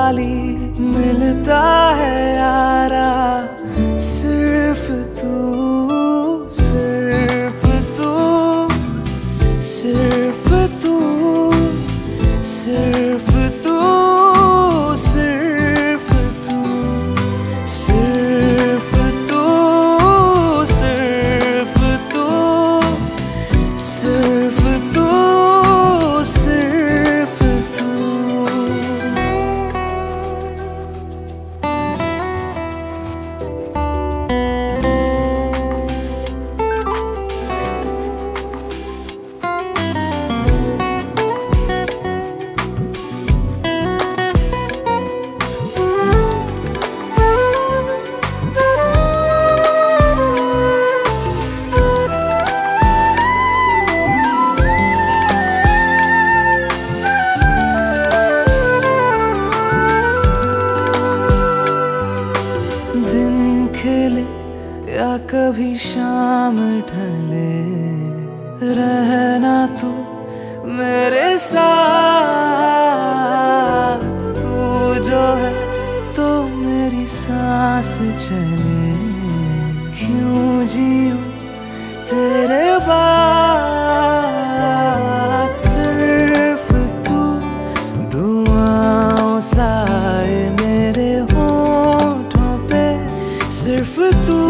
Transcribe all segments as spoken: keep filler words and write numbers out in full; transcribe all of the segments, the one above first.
खाली मिलता है यारा, सिर्फ तू सिर्फ तू सिर्फ तू सिर्फ तू सिर्फ तू सिर्फ तू सिर्फ तू सिर्फ तू सिर्फ तू। खिले या कभी शाम ढले, रहना तू मेरे साथ। तू जो है तो मेरी सांस चले, क्यों जीऊं तेरे बाद। सिर्फ तू दुआओं साए मेरे होठों पे, सिर्फ तू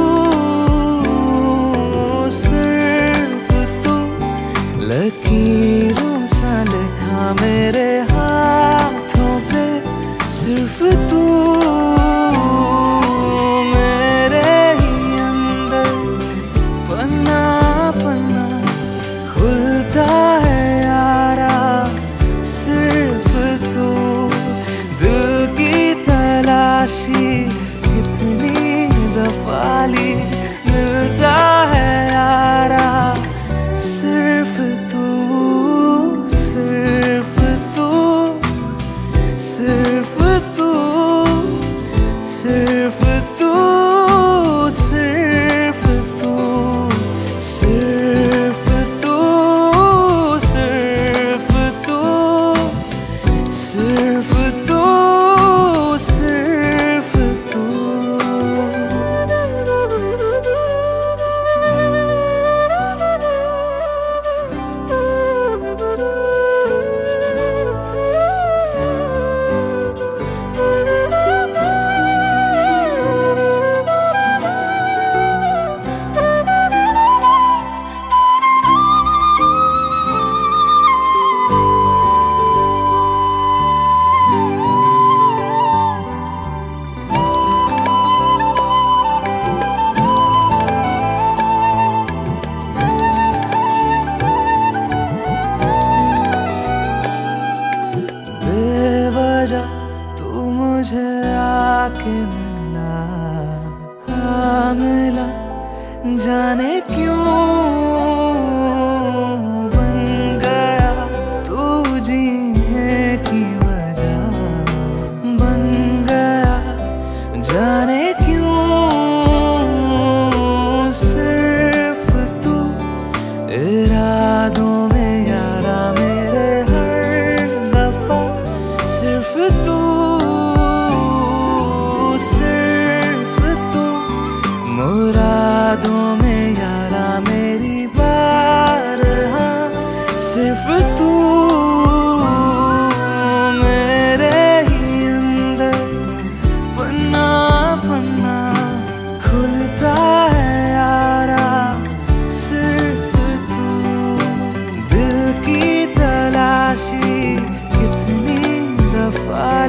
सिर्फ तू लकीरों सा लिखा मेरे हाथों पे, सिर्फ तू मेरे ही अंदर पन्ना पन्ना खुलता है यारा, सिर्फ तू। दिल की तलाशी कितनी दफाली मिलता है यारा, सिर्फ तू सिर्फ तू सिर्फ तू सिर्फ तू सिर्फ तू सिर्फ तू सिर्फ तू सिर्फ तू सिर्फ तू। तू मुझे आके मिला, हाँ मिला, जाने क्यों बन गया तू जीने की वजह, बन गया जाने क्यों। सिर्फ तू इरादों में यारा मेरे हर दफा, सिर्फ तू सिर्फ तू मुरादों में यारा मेरी बार, हाँ सिर्फ तू मेरे ही अंदर पन्ना पन्ना खुलता है यारा, सिर्फ तू। दिल की तलाशी कितनी दफा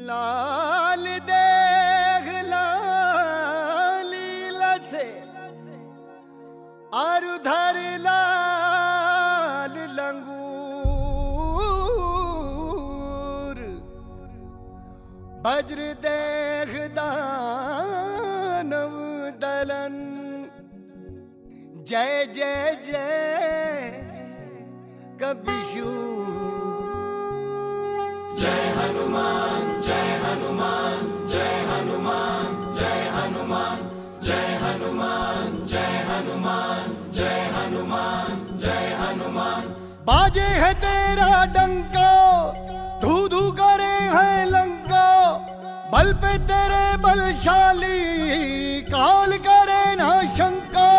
लाल देख लाली लसे और उधर लाल लंगूर वज्र देख दानव दलन जय जय जय कबीशू जय हनुमान जय हनुमान जय हनुमान जय हनुमान जय हनुमान जय हनुमान जय हनुमान जय हनुमान। बाजे है तेरा डंका धू धू करे है लंका बल पे तेरे बलशाली काल करे ना शंका।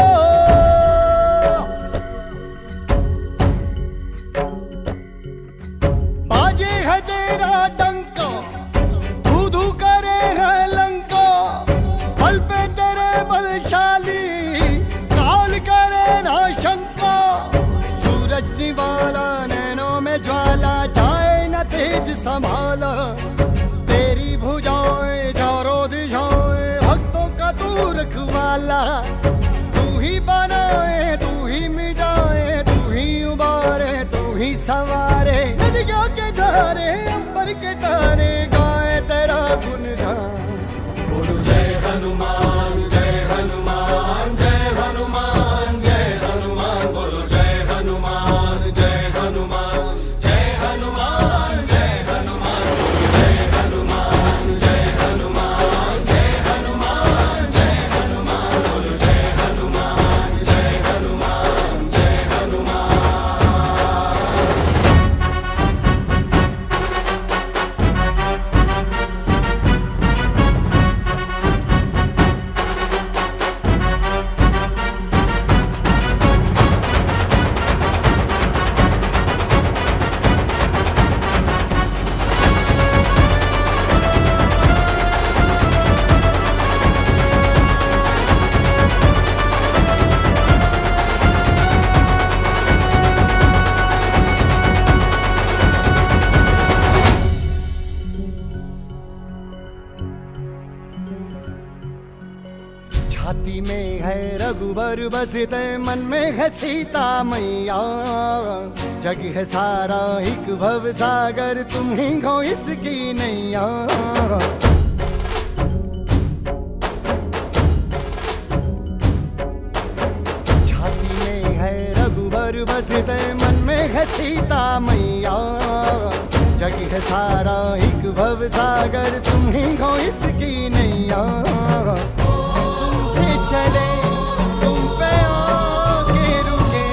बाजे है तेरा डंका धू धू करे है लंका बल पे तेरे बलशाली काल करे ना शंका। सूरज निवाला नैनों में ज्वाला जाए न तेज संभाला तेरी भुजाएं चारों दिशाएं भक्तों का तू रखवाला। तू ही बनाए तू ही मिटाए तू ही उबारे तू ही संवारे नदियों के धारे अंबर के तारे गाए तेरा गुणगान। बोलो जय हनुमान जय हनुमान जय हनुमान जय हनुमान बोलो जय हनुमान जय हनुमान जय हनुमान जय हनुमान जय हनुमान जय हनुमान जय हनुमान जय हनुमान बोलो जय हनुमान जय हनुमान जय हनुमान। छाती में है रघुबर बसते मन में है सीता मैया जग है सारा एक भव सागर तुम ही हो इसकी नैया। छाती में है रघुबर बसते मन में है सीता मैया जग है सारा एक भव सागर तुम ही हो इसकी नैया। चले तुम पे आके रुके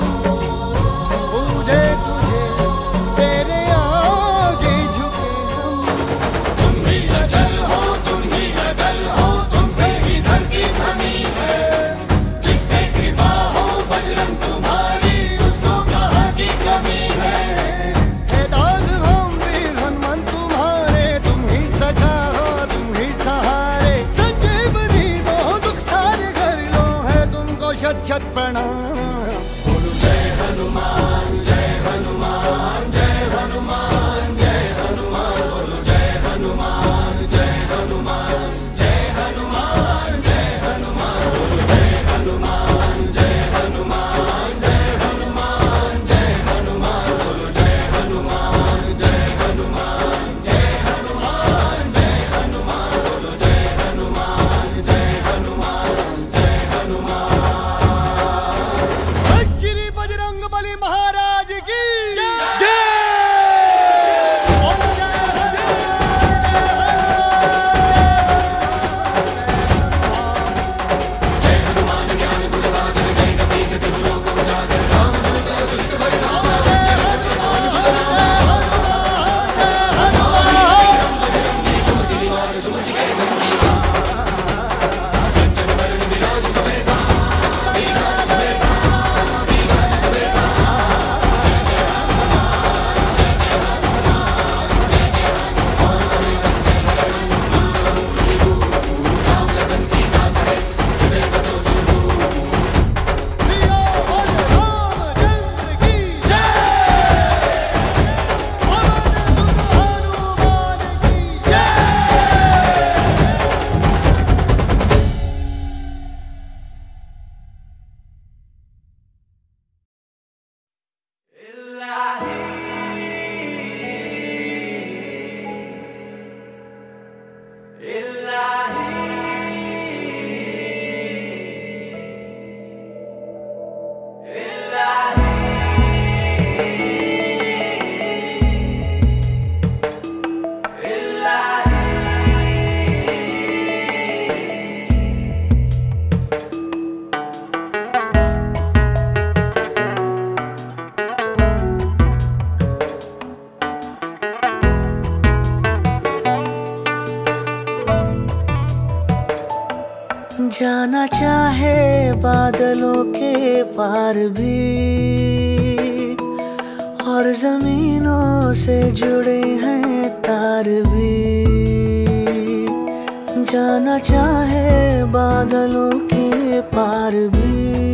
पूजे तुझे तेरे आगे झुके हम। तुम ही अचल हो तुम ही अटल हो तुमसे ही धरती थमी है जिसपे कृपा हो बजरंग तुम्हारी उसको कहाँ की कमी है। हे दाग हम वीर हनुमान तुम्हारे तुम ही सखा हो तुम ही सहारे संजीवनी दो दुख सारे कर लो है तुमको शत शत प्रणाम। बोलो जय हनुमान जय हनुमान जय हनुमान जय हनुमान बोलो जय हनुमान जय हनुमान जय हनुमान जय हनुमान बोलो जय हनुमान जय हनुमान जय हनुमान जय हनुमान बोलो जय हनुमान जय हनुमान जय हनुमान जय हनुमान बोलो जय हनुमान जय हनुमान जय हनुमान। चाहे बादलों के पार भी और जमीनों से जुड़े हैं तार भी। जाना चाहे बादलों के पार भी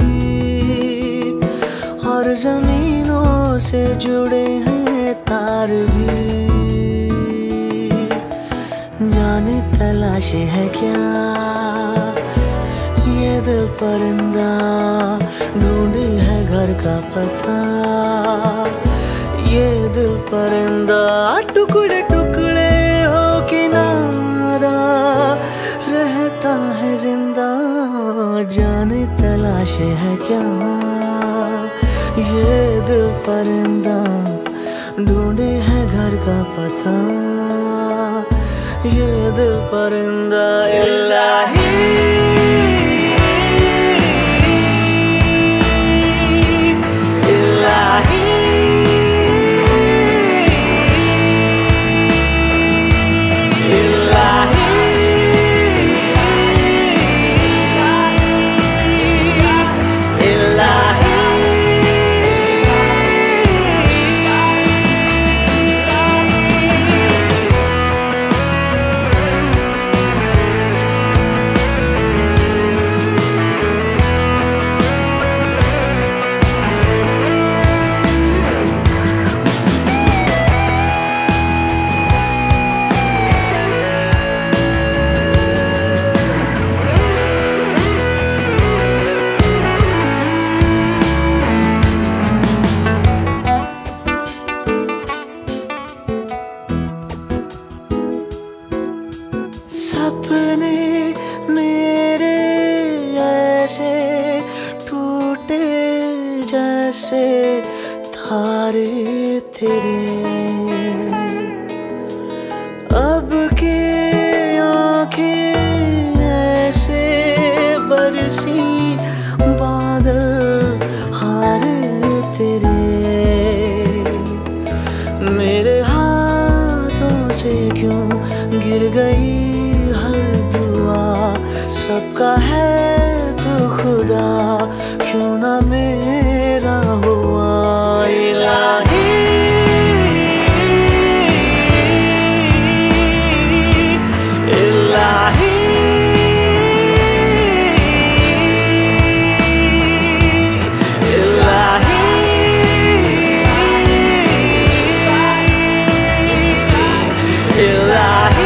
और जमीनों से जुड़े हैं तार भी। जाने तलाश है क्या ये दिल परिंदा, ढूंढे है घर का पता। ये दिल परिंदा टुकड़े टुकड़े हो के नादा रहता है जिंदा। जाने तलाश है क्या ये दिल परिंदा, ढूंढे है घर का पता। ये दिल परिंदा इलाही सपने मेरे ऐसे टूटे जैसे तारे तेरे। अब के आंखें ऐसे बरसी बादल हारे तेरे। मेरे हाथों से क्यों गिर गई हर दुआ, सबका है तो खुदा क्यों ना मेरा हुआ। इलाही इलाही इलाही इलाही।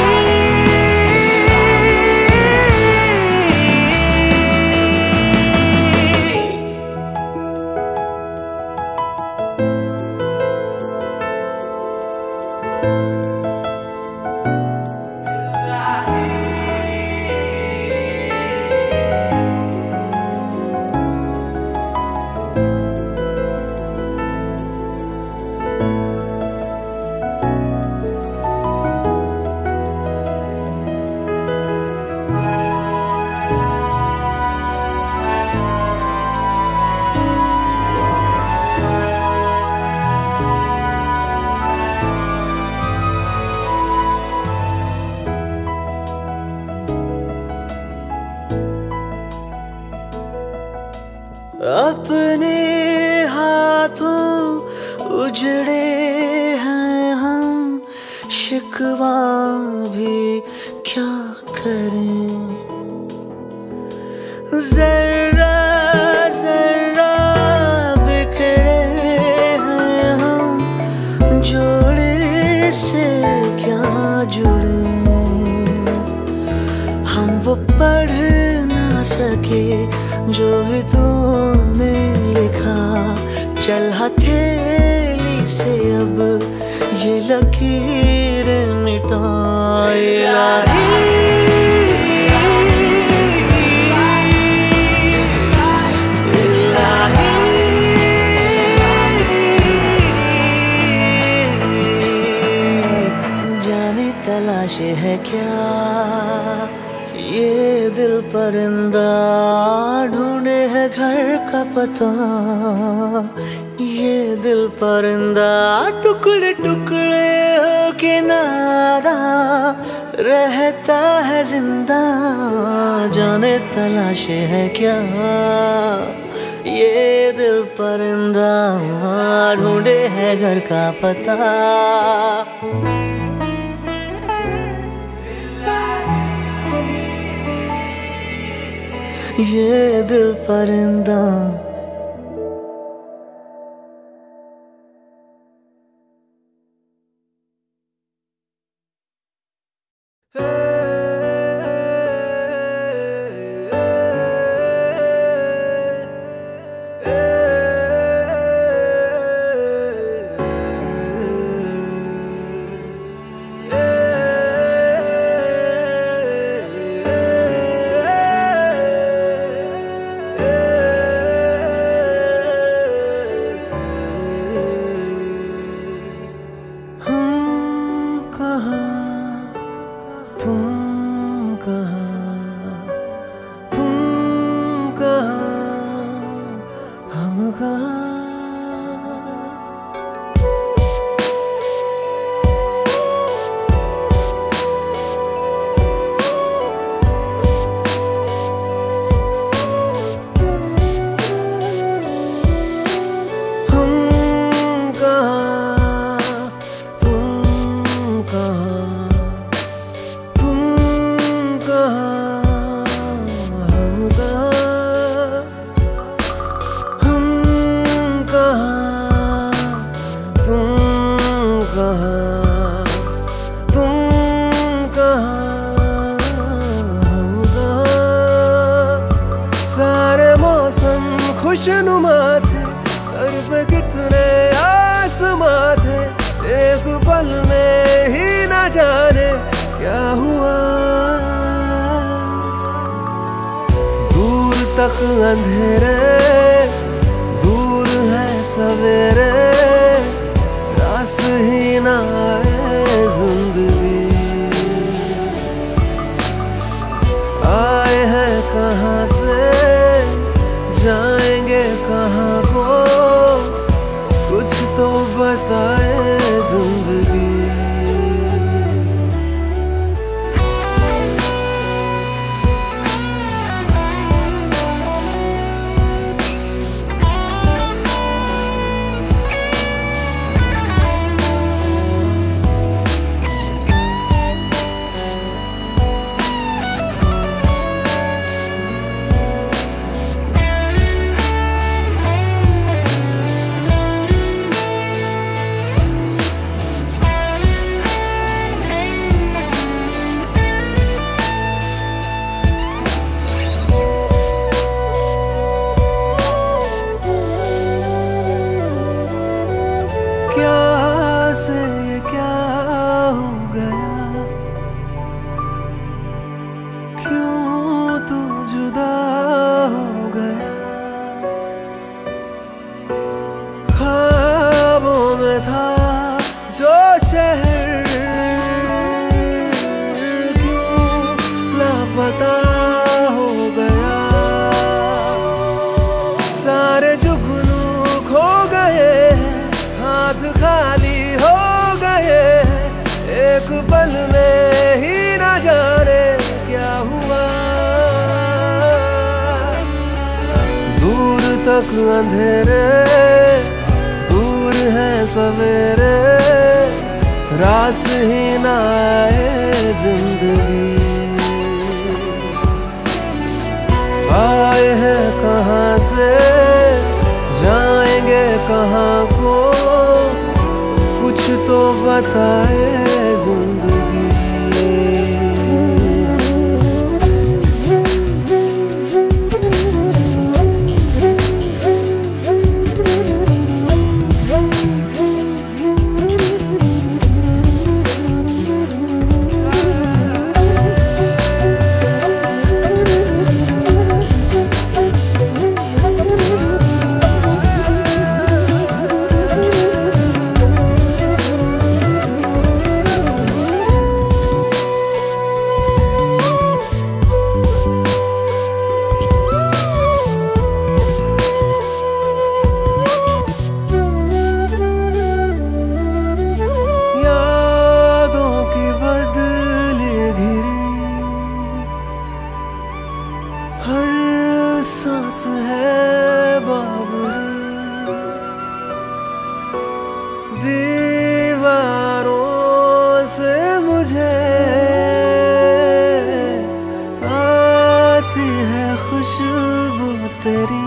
अपने हाथों उजड़े हैं हम, शिकवा भी क्या करें। जरा जरा बिखरे हैं हम, जोड़े से क्या जुड़े। हम वो पढ़ ना सके जो भी तूने लिखा, चल हथेली से अब ये लकीर मिटा। इलाही जाने तलाश है क्या ये दिल परिंदा, ढूंढे है घर का पता। ये दिल परिंदा टुकड़े टुकड़े हो के नादा रहता है जिंदा, जाने तलाशे है क्या ये दिल परिंदा, ढूंढे है घर का पता। ये दिल परिंदा खुशनुमा थे, सर पे कितने आसमां थे, एक पल में ही न जाने क्या हुआ। दूर तक अंधेरे, दूर है सवेरे, रास ही न आए जिंदगी। आए हैं कहाँ से, जाएंगे कहाँ को, कुछ तो बताए जिंदगी। से ये क्या हो गया, क्यों तू जुदा हो गया। ख्वाबों में था जो शहर, क्यों लापता हो गया। सारे जुगनू खो गए, हाथ खाली हो गए, एक पल में ही न जाने क्या हुआ। दूर तक अंधेरे, दूर है सवेरे, रास ही न आए जिंदगी। आए हैं कहाँ से, जाएंगे कहाँ को, कुछ तो बताए जिंदगी। दीवारों से मुझे आती है खुशबू तेरी।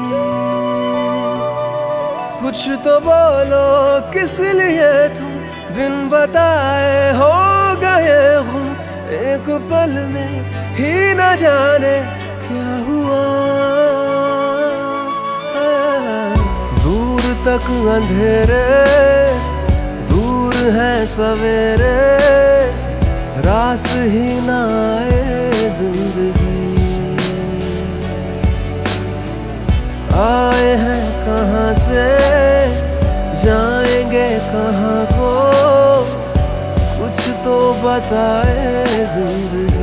कुछ तो बोलो किस लिए तुम बिन बताए हो गए हम, एक पल में ही न जाने क्या हुआ। दूर तक अंधेरे, दूर है सवेरे, रास ही ना आए जिंदगी। आए हैं कहाँ से, जाएंगे कहाँ को, कुछ तो बताए जिंदगी।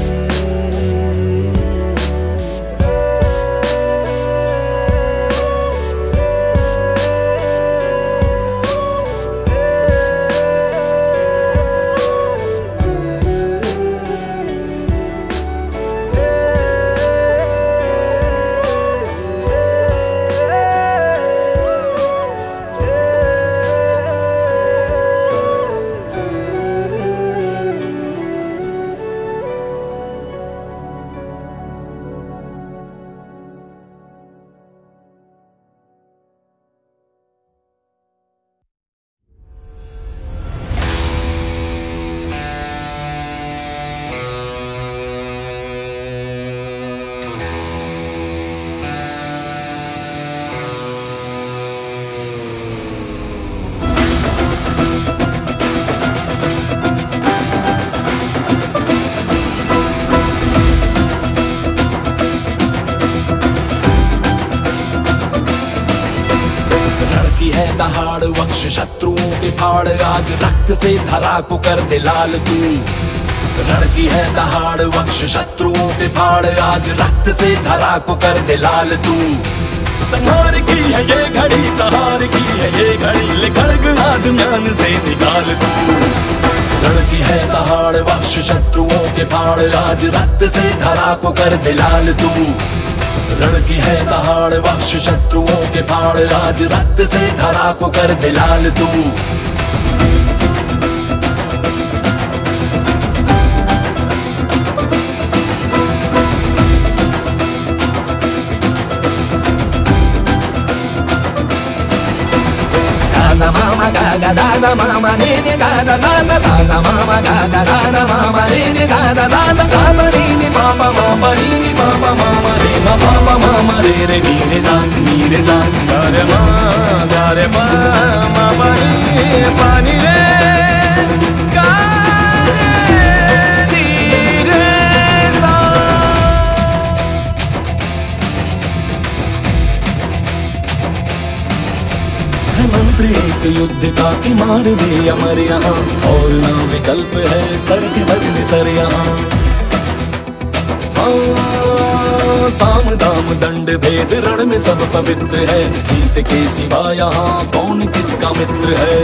दहाड़ वक्ष शत्रुओं के फाड़, आज रक्त से धरा को कर दे लाल तू। लड़की है दहाड़ वक्ष शत्रुओं के फाड़, आज रक्त से धरा को कर दे लाल तू। संहार की है ये घड़ी, तहार की है ये घड़ी, ले खड्ग आज म्यान से निकाल तू। लड़की है दहाड़ वक्ष शत्रुओं के फाड़, आज रक्त से धरा को कर दे लाल तू। लड़की है दहाड़ वक्ष शत्रुओं के फाड़, आज रक्त से धरा को कर दे लाल तू। Sa mama ga ga da da mama ni ni da da sa sa sa sa mama ga ga da da mama ni ni da da sa sa sa sa ni ni pa pa ma pa ni ni pa pa mama re ma pa pa mama re re ni re sa ni re sa sa re ma sa re pa ma pa ni pa ni re ga ni re sa। मंत्र एक युद्ध का कि मार दे अमर यहाँ, और ना विकल्प है सर के बदले सर यहाँ। साम दाम दंड भेद रण में सब पवित्र है, जीत के सिवा यहाँ कौन किसका मित्र है।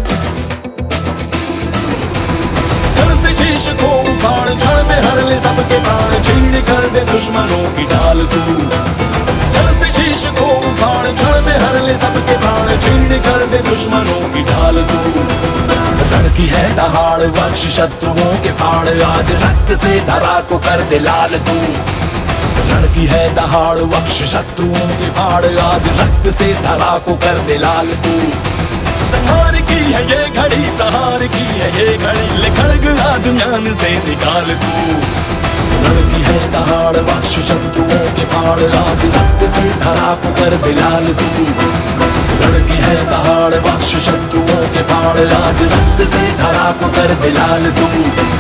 घर से शीश को उखाड़ क्षण में हर ले सबके प्राण, छीड़ कर दे दुश्मनों की ढाल तू। घर से शीश को उखाड़ क्षण में हर ले सबके प्राण, छीड़ कर दे दुश्मनों की ढाल तू। लड़की है दहाड़ वक्ष शत्रुओं के फाड़, आज रक्त से धरा को कर दे लाल तू। लड़की है दहाड़ वक्ष शत्रुओं के फाड़, आज रक्त से धरा को कर दे लाल तू। संहार की है ये घड़ी, तहार की है ये घड़ी, ले खड्ग आज म्यान से निकाल तू। लड़की है दहाड़ वक्ष शत्रुओं के फाड़, आज रक्त से धरा को कर दे लाल तू। लड़की है दहाड़ वक्ष शत्रुओं के फाड़, आज रक्त से धरा को कर दे लाल तू।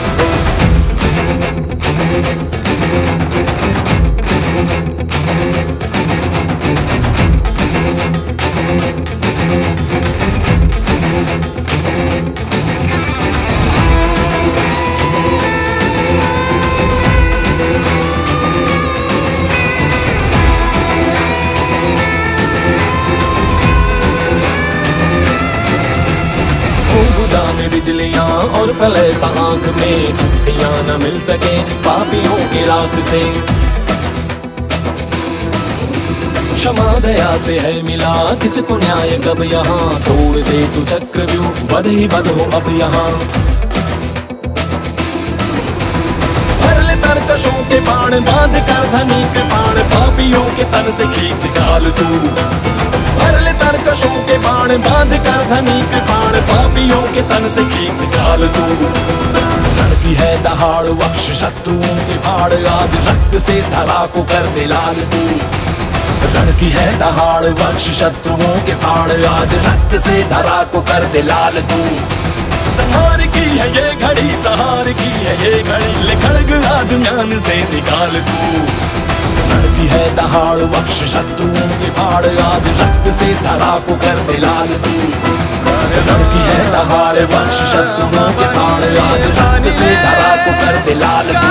बिजलियां और प्रलय सा आँख में, हस्तियां न मिल सके पापियों के राख से। क्षमा दया से है मिला, किसको न्याय कब यहाँ, तोड़ दे तू चक्रव्यूह, वध ही वध हो अब यहाँ। भर ले तरकशों के बाण, बांध कर धनी के बाण, पापियों के तन से खींच डाल तू। भर ले तरकशों के बाण, बांध कर धनी के बाण, पापियों के तन से खींच डाल तू। लड़की है दहाड़ वक्ष शत्रुओं के भाड़, आज रक्त से धरा को कर दे लाल तू। लड़की है दहाड़ वक्ष शत्रुओं के भाड़, आज रक्त से धरा को कर दे लाल तू। संहार की है ये घड़ी, प्रहार की है ये घड़ी, ले खड्ग आज म्यान से निकाल तू। लड़की है दहाड़ वक्ष शत्रुओं के भाड़, आज रक्त से धरा को कर दे लाल तू। लड़की है दहाड़ वक्ष शत्रुओं के भाड़, आज रक्त से धरा को कर दे लाल तू।